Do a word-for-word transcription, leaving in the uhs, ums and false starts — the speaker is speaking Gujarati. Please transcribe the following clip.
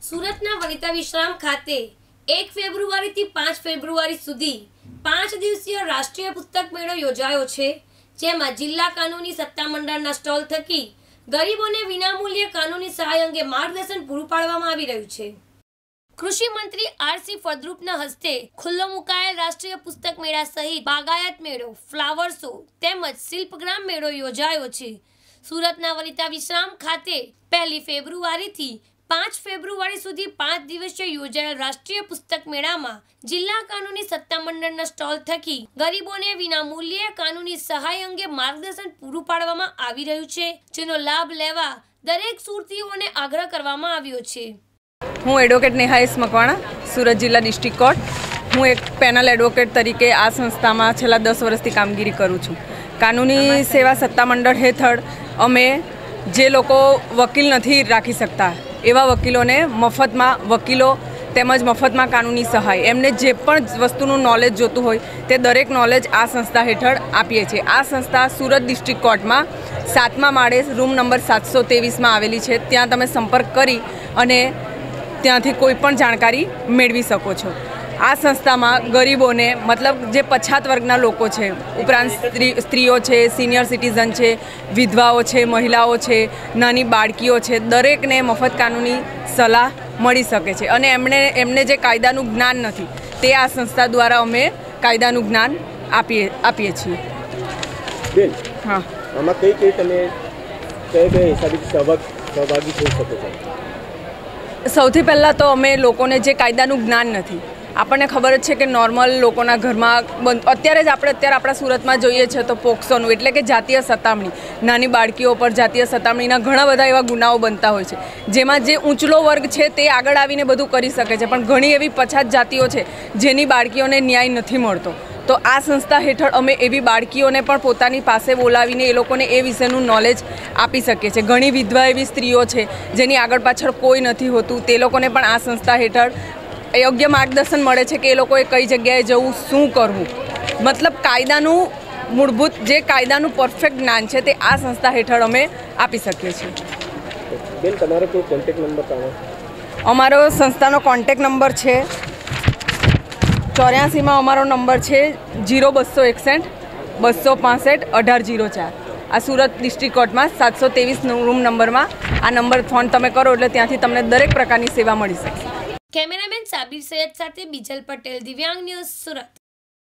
સુરતના વનિતા વિશ્રામ ખાતે એક ફેબ્રુઆરીથી પાંચ ફેબ્રુઆરી સુધી પાંચ દિવસીય રાષ્ટ્રીય પુસ્તક મેળો યોજાયો છે, જેમાં જિલ્લા કાનૂની સત્તામંડળના સ્ટોલ થકી ગરીબોને વિનામૂલ્યે કાનૂની સહાય અંગે માર્ગદર્શન પૂરું પાડવામાં આવી રહ્યું છે। કૃષિ મંત્રી આર સી ફળદ્રુપના હસ્તે ખુલ્લો મુકાયેલ રાષ્ટ્રીય પુસ્તક મેળા સહિત બાગાયત મેળો, ફ્લાવર શો તેમજ શિલ્પગ્રામ મેળો યોજાયો છે। સુરતના વનિતા વિશ્રામ ખાતે પહેલી ફેબ્રુઆરીથી પાંચ ફેબ્રુઆરી સુધી પાંચ દિવસીય યોજાયેલ રાષ્ટ્રીય પુસ્તક મેળામાં જિલ્લા કાનૂની સત્તામંડળના સ્ટોલ થકી ગરીબોને વિનામૂલ્યે કાનૂની સહાય અંગે માર્ગદર્શન પૂરું પાડવામાં આવી રહ્યું છે, જેનો લાભ લેવા દરેક સુરતીઓને આગ્રહ કરવામાં આવ્યો છે। હું એડવોકેટ નેહા એસ મકવાણા, સુરત જિલ્લા ડિસ્ટ્રિક્ટ કોર્ટ। હું એક પેનલ એડવોકેટ તરીકે આ સંસ્થામાં છેલ્લા દસ વર્ષથી કામગીરી કરું છું। કાનૂની સેવા સત્તામંડળ હેઠળ અમે જે લોકો વકીલ નથી રાખી શકતા એવા વકીલોને મફતમાં વકીલો તેમજ મફતમાં કાનૂની સહાય, એમને જે પણ વસ્તુનું નોલેજ જોતું હોય તે દરેક નોલેજ આ સંસ્થા હેઠળ આપીએ છીએ। આ સંસ્થા સુરત ડિસ્ટ્રિક્ટ કોર્ટમાં સાતમા માળે રૂમ નંબર સાતસો ત્રેવીસમાં આવેલી છે। ત્યાં તમે સંપર્ક કરી અને ત્યાંથી કોઈ પણ જાણકારી મેળવી શકો છો। આ સંસ્થામાં ગરીબોને મતલબ જે પછાત વર્ગના લોકો છે, ઉપરાંત સ્ત્રી સ્ત્રીઓ છે, સિનિયર સિટીઝન છે, વિધવાઓ છે, મહિલાઓ છે, નાની બાળકીઓ છે, દરેકને મફત કાનૂની સલાહ મળી શકે છે અને એમણે એમને જે કાયદાનું જ્ઞાન નથી તે આ સંસ્થા દ્વારા અમે કાયદાનું જ્ઞાન આપીએ આપીએ છીએ। બેન, હા, આમાં કઈ કઈ તમે કઈ કઈ હિસાબે સહભાગી થઈ શકો છો? સૌથી પહેલાં તો અમે લોકોને જે કાયદાનું જ્ઞાન નથી, આપણને ખબર જ છે કે નોર્મલ લોકોના ઘરમાં અત્યારે જ આપણે અત્યારે આપણા સુરતમાં જોઈએ છે તો પોક્સોનું એટલે કે જાતીય સતામણી, નાની બાળકીઓ પર જાતીય સતામણીના ઘણા બધા એવા ગુનાઓ બનતા હોય છે, જેમાં જે ઊંચલો વર્ગ છે તે આગળ આવીને બધું કરી શકે છે, પણ ઘણી એવી પછાત જાતિઓ છે જેની બાળકીઓને ન્યાય નથી મળતો। તો આ સંસ્થા હેઠળ અમે એવી બાળકીઓને પણ પોતાની પાસે બોલાવીને એ લોકોને એ વિશેનું નોલેજ આપી શકીએ છીએ। ઘણી વિધવા એવી સ્ત્રીઓ છે જેની આગળ પાછળ કોઈ નથી હોતું, તે લોકોને પણ આ સંસ્થા હેઠળ યોગ્ય માર્ગદર્શન મળે છે કે એ લોકોએ કઈ જગ્યાએ જવું, શું કરવું, મતલબ કાયદાનું મૂળભૂત જે કાયદાનું પરફેક્ટ જ્ઞાન છે તે આ સંસ્થા હેઠળ અમે આપી શકીએ છીએ। બેન, તમારો કોઈ કોન્ટેક્ટ નંબર કહો? અમારો સંસ્થાનો કોન્ટેક્ટ નંબર છે ચોર્યાસીમાં અમારો નંબર છે જીરો બસો એકસઠ બસો પાસઠ અઢાર જીરો ચાર। આ સુરત ડિસ્ટ્રિક્ટ કોર્ટમાં સાતસો ત્રેવીસ રૂમ નંબરમાં આ નંબર ફોન તમે કરો એટલે ત્યાંથી તમને દરેક પ્રકારની સેવા મળી શકે। કેમેરામેન સાબિર સૈયદ સાથે બીજલ પટેલ, દિવ્યાંગ ન્યૂઝ, સુરત।